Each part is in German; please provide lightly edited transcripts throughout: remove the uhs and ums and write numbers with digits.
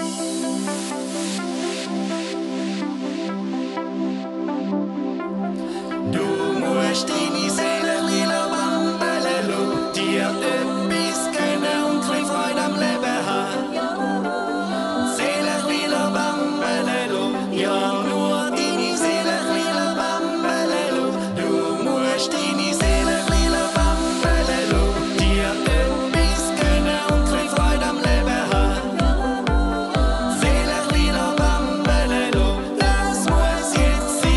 Du musst deine Seele lila Bambelelo, dir etwas gönnen und ein Freude am Leben haben. Seele lila Bambelelo, ja nur deine Seele lila Bambelelo. Du musst deine Seele lila Bambelelo, dir etwas gönnen und ein Freude am Leben haben. Seele lila Bambelelo, das muss jetzt sein.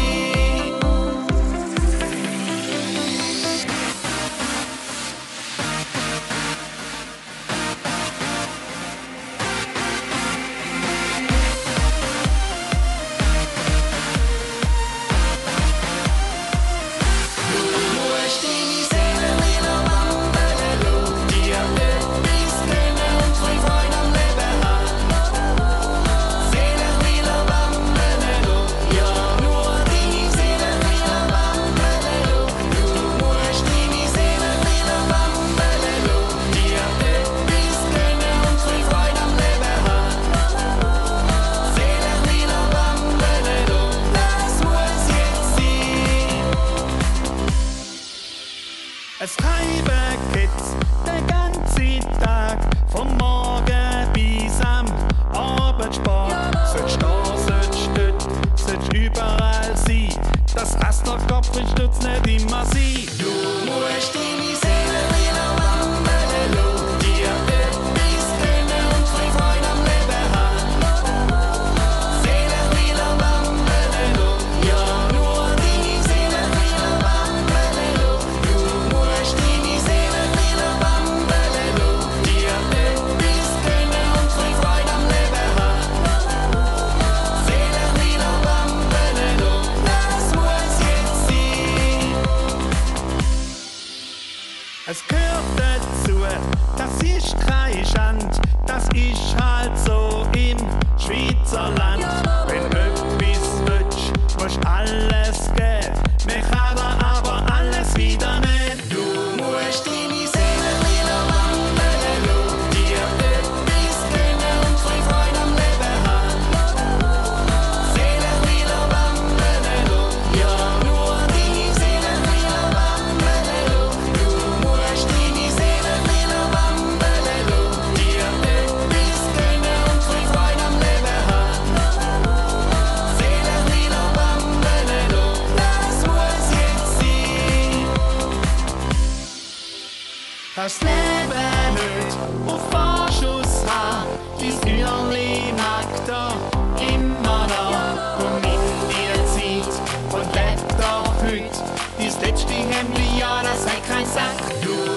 Es treiben Kids den ganzen Tag, vom Morgen bis am Abend spät. Sollst da, sollst dort, sollst überall sein. Das Rest nach Kopf stützt nicht immer sein. Du musst deine Seele lila Bambelelo, dir etwas gönnen und ein Freude am Leben haben. Seele lila Bambelelo, ja nur deine Seele lila Bambelelo. Du musst deine Seele lila Bambelelo, dir etwas gönnen und ein Freude am Leben haben. Seele lila Bambelelo, das muss jetzt sein. Es gehört dazu, das ist keine Schande, das ist halt so im Schweizer Land. Wenn etwas willst, musst alles geben, man kann aber alles wieder nehmen. Du musst deine Seele lila Bambelelo, dir etwas gönnen und ein Freude am Leben haben. Seele lila Bambelelo, ja nur deine Seele lila Bambelelo. Du musst deine Seele lila Bambelelo, dir etwas gönnen und ein Freude am Leben haben. Seele lila Bambelelo, das muss jetzt sein. Das Leben nicht auf Vorschuss haben, dein Hürli mag da immer noch. Komm in die Zeit und leb doch heut, dein letzte Hemdli, ja, das hat kein Sack. Du